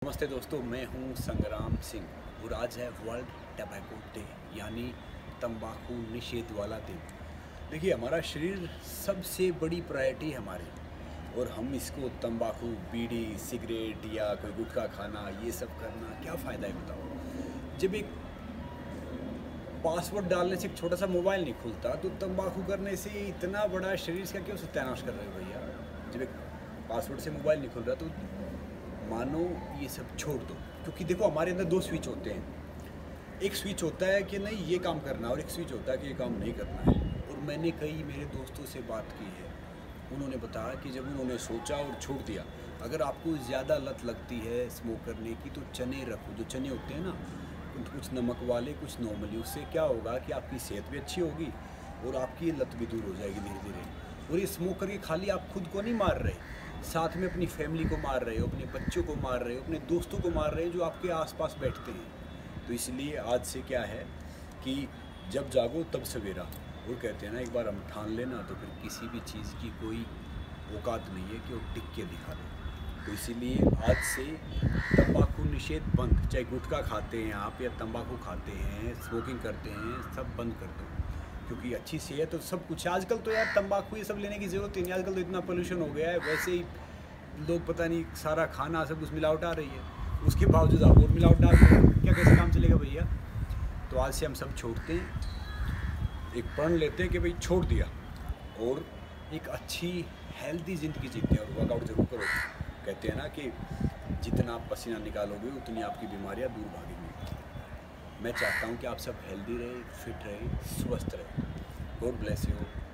नमस्ते दोस्तों, मैं हूं संग्राम सिंह और आज है वर्ल्ड टबैको डे यानी तंबाकू निषेध वाला दिन। देखिए, हमारा शरीर सबसे बड़ी प्रायोरिटी है हमारी, और हम इसको तंबाकू, बीड़ी, सिगरेट या कोई गुटखा खाना ये सब करना क्या फ़ायदा है बताओ। जब एक पासवर्ड डालने से एक छोटा सा मोबाइल नहीं खुलता, तो तंबाकू करने से इतना बड़ा शरीर का क्यों सत्यानाश कर रहे हो भैया। जब एक पासवर्ड से मोबाइल नहीं खुल रहा तो मानो ये सब छोड़ दो, क्योंकि देखो हमारे अंदर दो स्विच होते हैं। एक स्विच होता है कि नहीं ये काम करना, और एक स्विच होता है कि ये काम नहीं करना है। और मैंने कई मेरे दोस्तों से बात की है, उन्होंने बताया कि जब उन्होंने सोचा और छोड़ दिया। अगर आपको ज़्यादा लत लगती है स्मोक करने की तो चने रखो, जो चने होते हैं ना, कुछ नमक वाले कुछ नॉर्मली। उससे क्या होगा कि आपकी सेहत भी अच्छी होगी और आपकी लत भी दूर हो जाएगी धीरे धीरे। और ये स्मोक करके खाली आप खुद को नहीं मार रहे, साथ में अपनी फैमिली को मार रहे हो, अपने बच्चों को मार रहे हो, अपने दोस्तों को मार रहे हो जो आपके आसपास बैठते हैं। तो इसलिए आज से क्या है कि जब जागो तब सवेरा। वो कहते हैं ना, एक बार हम ठान लेना तो फिर किसी भी चीज़ की कोई औकात नहीं है कि वो टिक के दिखा दे। तो इसीलिए आज से तंबाकू निषेध बंद। चाहे गुटखा खाते हैं आप या तंबाकू खाते हैं, स्मोकिंग करते हैं, सब बंद कर दो, क्योंकि अच्छी सेहत तो सब कुछ है। आजकल तो यार तंबाकू ये सब लेने की ज़रूरत ही नहीं, आजकल तो इतना पोल्यूशन हो गया है। वैसे ही लोग पता नहीं सारा खाना सब कुछ मिलावट आ रही है, उसके बावजूद आप और मिलावट डाल रहे हैं, क्या कैसे काम चलेगा भैया। तो आज से हम सब छोड़ते हैं, एक प्रण लेते हैं कि भाई छोड़ दिया, और एक अच्छी हेल्दी ज़िंदगी जीते हैं। और वर्कआउट जरूर करो। कहते हैं ना कि जितना आप पसीना निकालोगे उतनी आपकी बीमारियां दूर भागेंगी। मैं चाहता हूं कि आप सब हेल्दी रहे, फिट रहे, स्वस्थ रहे। God bless you.